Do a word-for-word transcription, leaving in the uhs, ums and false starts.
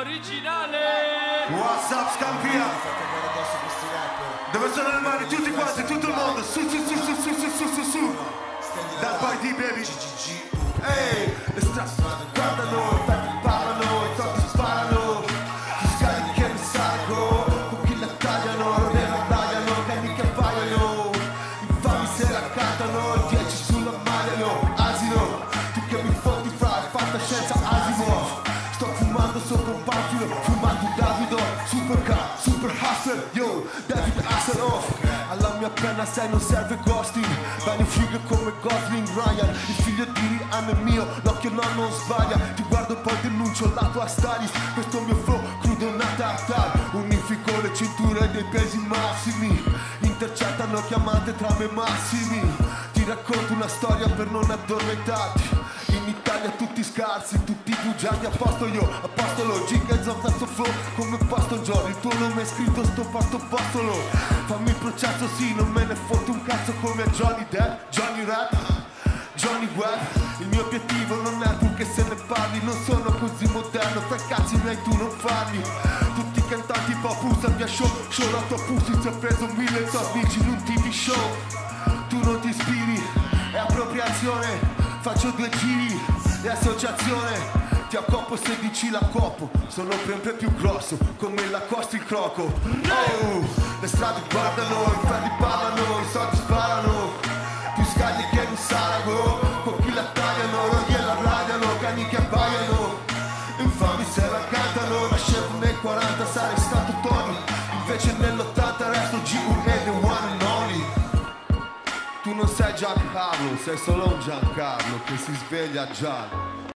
originale. What's up, Scampia? Dove sono le mani? Tutti quanti, tutto il mondo. Su, su, su, su, su, su, su, su, su. Dal party, baby. Ehi, le strade guardano, i fatti parlano, i totti sparano. Gli scali che mi salgo, con chi la tagliano, robe la tagliano, cani che appaiono. Infami se la cantano, dieci sulla maglia, io asino. Tu che mi fotti fra fantascienza, asino. Sto fumando sopra un panfilo, fumando Davido, super car, super hustler, yo, David Hasselhoff. Alla mia penna sai non serve ghosting, bagno figo come Gosling Ryan, il figlio di Rihanna è mio, l'occhio no non sbaglia, ti guardo poi denuncio la tua stylist, questo mio flow crudo una tartar, unifico le cinture dei pesi massimi, intercettano chiamate tra me massimi, ti racconto una storia per non addormentarti. In Italia tutti scarsi, tutti bugiardi, a posto io, apostolo, giga zozzato flow, come posto giorno, il tuo nome è scritto sto fatto postolo, fammi il processo sì, non me ne fotto un cazzo come a Johnny Depp, Johnny Rap, Johnny Webb, il mio obiettivo non è tu che se ne parli, non sono così moderno, fra cazzi miei tu non farli, tutti i cantanti pop usano via show, show la tua pussy, ti ho preso mille tuoi amici in un T V show, tu non ti ispiri, è appropriazione. Faccio due giri e associazione, ti accoppo se dici la coppo, sono sempre più grosso, come la costa il croco. Oh, le strade guardano, i fratelli parlano, i soldi sparano, più scaglie che un salago, con chi la tagliano, roghi e la radiano, cani che abbaiano, infami se la cantano, nascevo nel quaranta sarei stato Tony, invece nell'ottanta resto G U e the one and only. Tu non sei Giancarlo, sei solo un Giancarlo che si sveglia già.